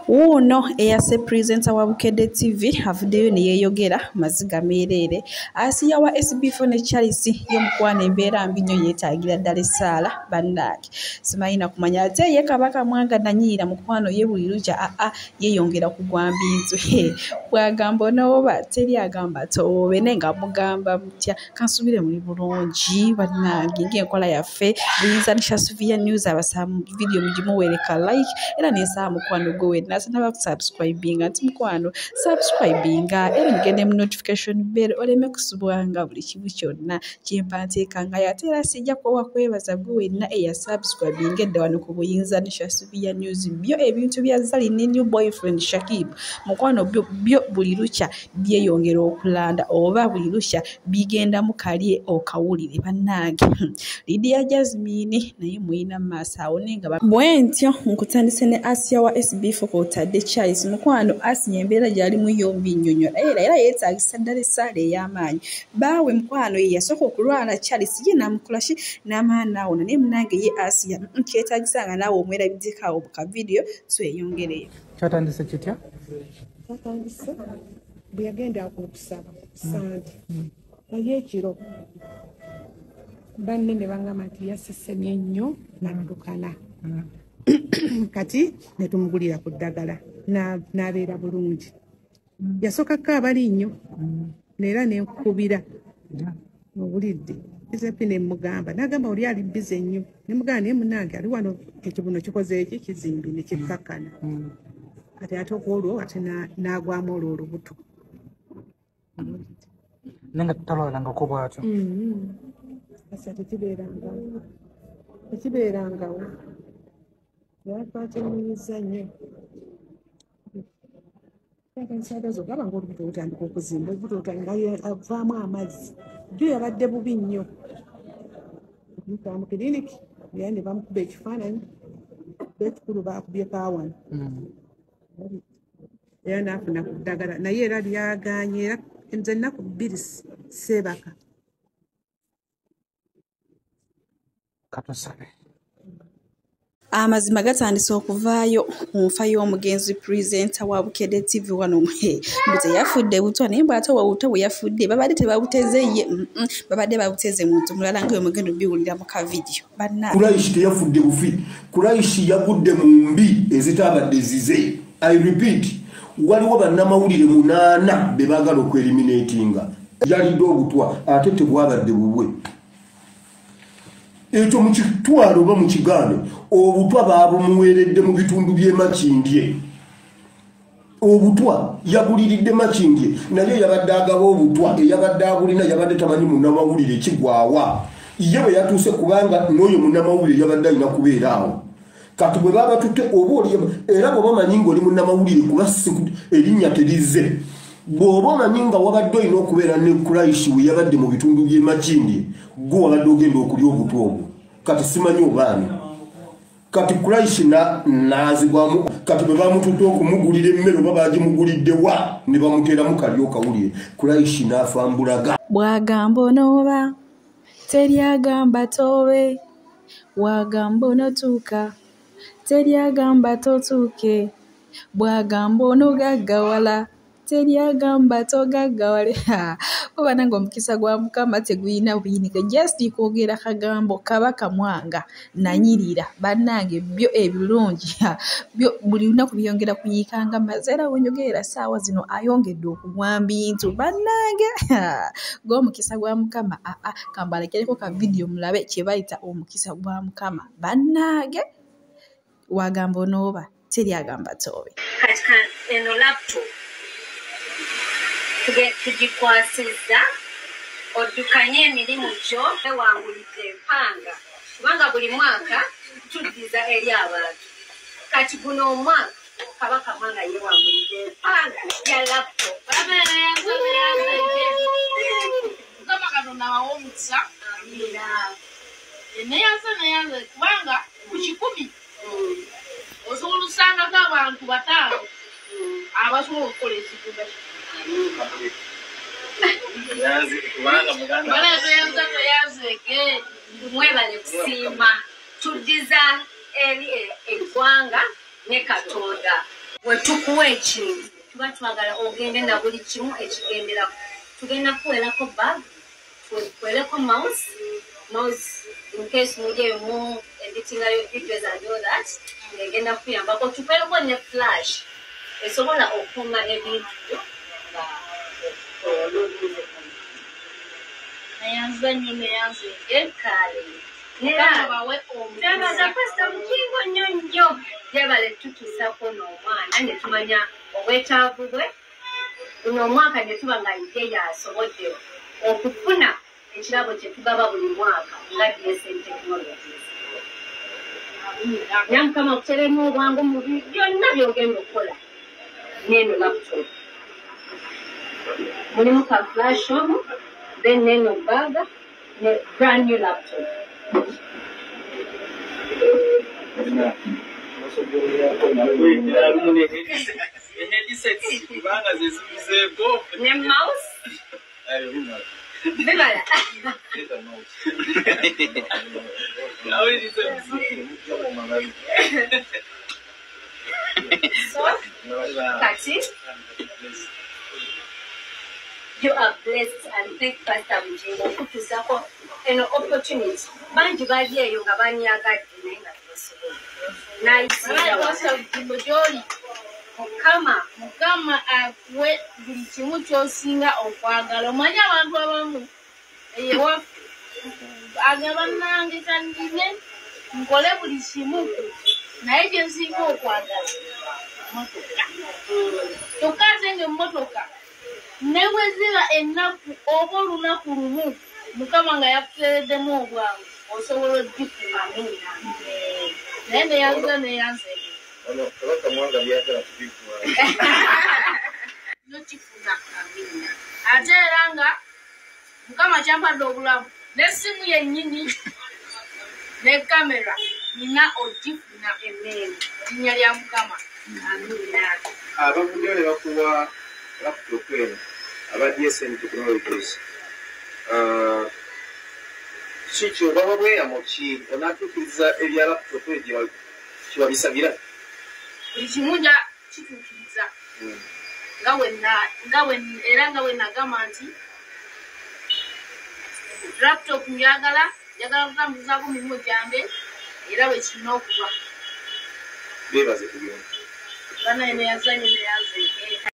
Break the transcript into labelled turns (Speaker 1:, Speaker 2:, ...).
Speaker 1: Uno eyase presenter wa Agude TV avuddeyo ne yeeyogera maziga myerere asiya wa Sb4media y'omukwana embeera mbi nnyo yeetaagira ddala essaala bannange simanyi na kumanya ate ye Kabaka Mwaga nanyiira mukwano ye buli lukya yeeyongera kugwa bintu bwagamba onooba teri agamba toobe nenga mugamba mutya kansubire muli bulungi bannange ng'enkola yaffe buyinza nisha Sb4 News abasamu video mugimuweereka like era n'esaba mukwano gwe nasana subscribinga nti mukwano subscribinga era ngende mu notification bell oleme kusubwanga buli kibu kyonna kyempa nteekanga ate era sijja kuwa kwebaza gwe wenna eya subscribinga edda wano ku buyinza nisha Sb4 News byo ebintu bya Zali ne new boyfriend Shakib mukwano byo buli lukya byeyongera okulanda oba buli lukya bigenda mu kalye okawulire bannange Lydia Jasmine naye muyina maaso awo nenga bwentyo nkutandise ne Asia wa Sb4 kotadde Charles mukwano Asia embeera gyali mu yombi nnyonnyola era yeetaagisa ddala essaala ey'amaanyi baawe mukwano ye yasooka okulwala Charles ye namukolashi n'amaana awo naye munange ye Asia kyetaagisa nga naawe omwerabiddeko awo buka video tweyongereyo
Speaker 2: kyatandise kitya
Speaker 3: kyatandise bwe yagenda okusaba sande naye ekiro banne ne bangamba nti yasesemye nnyo naddukana kati ne tumugulira ku ddagala n'abeera bulungi yasooka kaabali nnyo neera nenkubira obulidde Giuseppe ne mugamba n'agamba oli ali bize nnyo ne mugamba naye munnange ali wano ekibuno kikoze eki kizimbi ne kikkakkana kati ate okwolwo ate n'agwamu olwo olubuto
Speaker 2: nenga tutalwalangako bwatyo
Speaker 3: asa tekibeerangawo yatwatemunyiza nnyo ensagazo gaba ngaolubuto olutandika okuzimba olubuto nga avaamu amazzi jjo yabadde bubi nnyo mu kiriniki era ne bamukuba ekifaananyi ekikulu baakubye kaawano era n'afuna ku ddagala naye era lyaganye era nze ennaku 2 seebaka
Speaker 2: katusabe
Speaker 1: amazima gatandise okuvaayo ku nfa y'omugenzi presenter wa Agude TV wano mbuze yafudde butwa naye mbwate wawuta bwe yafudde babadde tebabuteze ye babadde babuteze muntu mulala nga omugendo biwulira mu ka video banna
Speaker 4: Kuraishi teyafudde bufi Kuraishi yagudde mu mbi ezitabadde zize I repeat waliwo bannamawulire 8 be baagala okweliminatinga yalidde obutwa ate tebwabadde bubwe ekyo mu kitwalo oba mu kigaane obutwa baabumuweeredde mu bitundu by'e Makindye obutwa yaguliridde Makindye naye yabadde agaba obutwa eyabadde abulina yabadde tamanyi munnamawulire ekigwawa ye bwe yatuuse kubanga n'oyo munnamawulire yabadde alina kubeera awo kati bwe baba tutte oba era bw'oba omanyi ng'oli munnamawulire kuba erinnya terizze bw'oba omanyi nga wabadde olina okubeera ne Kuraishi we yabadde mu bitundu by'e Makindye gwe wabadde ogenda okulya obutwa obwo kati simanyi obaani kati Kuraishi naazibwamu kati bwe bamututte okumugulira emmere oba baagimugulidde wa ne bamuteeramu kalyo kawulire Kuraishi n'afambulaga
Speaker 1: bwagamba onooba teri agamba toobe bwagamba onotuuka teri agamba totuuke bwagamba onogaggawala teri agamba togaggawale oba nange omukisa gwa Mukama teguyina buyinike just kwogera kagambo Kabaka Mwaga nanyirira bannange byo ebirungi byo buli lunaku byongera kuyiikanga mazera wonyogera saawa zino ayongedde okugwa bintu bannange gw'omukisa gwa Mukama kambalekereko ka video mulabe kye bayita omukisa gwa Mukama bannange wagamba onooba teri agamba toobe
Speaker 5: eno laptop tugikwasizza oddukanye emirimu gyo ewangulidde empanga kubanga buli mwaka tuddiza eri abantu kati guno omwaka Kabaka Mwaga yewangulidde empanga ya laptop
Speaker 6: Mukama Katonda awawe omukisa neyanze kubanga ku 10 osobola okusangako abantu 5 abasobola okukola ekigumba
Speaker 5: mwebale kusiima tuddiza eri eggwanga ne Katonda wetukuwa ekintu tuba twagala ogende na buli kimu ekigenderako tugenda kuweerako bag tuweereko mouse in case mujyeyo mu editingayo videos and all that ngegenda kuyambako tupeereko ne flash esobola okuuma ebintu nayanzanyo neyanzenge kale Nebaza pasta mukingo nnyo jabale tutusako n'omwana ne tumanya obwetaavu bwe uno omwaka ne tuba nga ye yasobodde okufuna ekirabo kye tugaba buli mwaka nga DSN technologies. Nyamukama okuteremu obwangu mu byonna by'ogenda okukola n'eno laptop. Mulimu ka flash omu, then n'eno bag, ne brand new laptop. Ne mouse? Bebala. So, Kati, you are blessed and thank Pastor Mujingo kutusako an opportunity. Banji bali eyo nga banyagadde naye nga tosobola. Naisiya Pastor Mujingo gy'oli. Mukama akuwe buli kimu ky'osinga okwagala. Omanyi abantu abamu ewaffe agaba nange kandine nkole buli kimu naye gye nsinga okwagala motoka. Kyokka nze ng'emmotoka neweziba ennaku oba olunaku lumu Mukama nga yakuteereddemu obwangu osobola oggifuna. Naye neyanze
Speaker 7: Kabaka Mwaga byagala kubikwa.
Speaker 6: Nokifuna amina. Ate era nga Mukama kyampadde obulamu n'essimu yennyini ne kamera nina ogifuna emmere linnya lya Mukama. Amina.
Speaker 7: Abavuddeyo ne bakuwa laptop eno aba DSN technologies. Kikyo baba bweyamo ki onaatuukiriza ebya laptop egyo kibabisabira?
Speaker 6: Buli kimu nja kituukiriza era nga bwe nagamba nti laptop njagala kutambuzaako mirimu gyange era bwe kirina okuba.
Speaker 7: Beebaze kugenda.
Speaker 6: Banaye neyazanye neyanze.